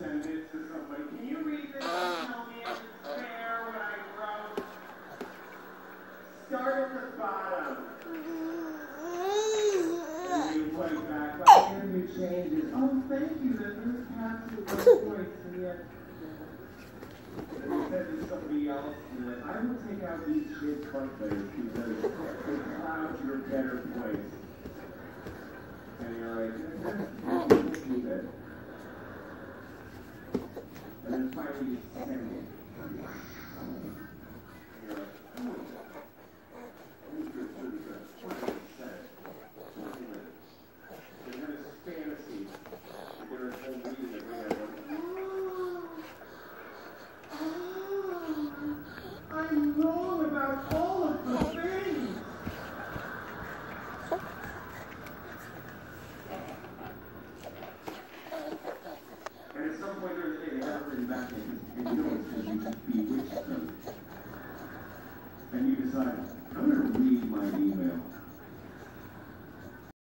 send it to somebody. Can you read this and tell me if it's fair what I wrote? Start at the bottom. And you point back. But here you change it. Oh, thank you. That this passed with points. And yet, and you said to somebody else, that I will take out each kid's front letters because it clouds your better place. And you're like, keep it. And then finally you send it. And you're like, oh, pretty good. What did I say? And then it's fantasy. There is no reason to bring that up. I'm wrong about all of the things. And at some point during the day, they have it written back in, and you know it's because you bewitched them. And you decide,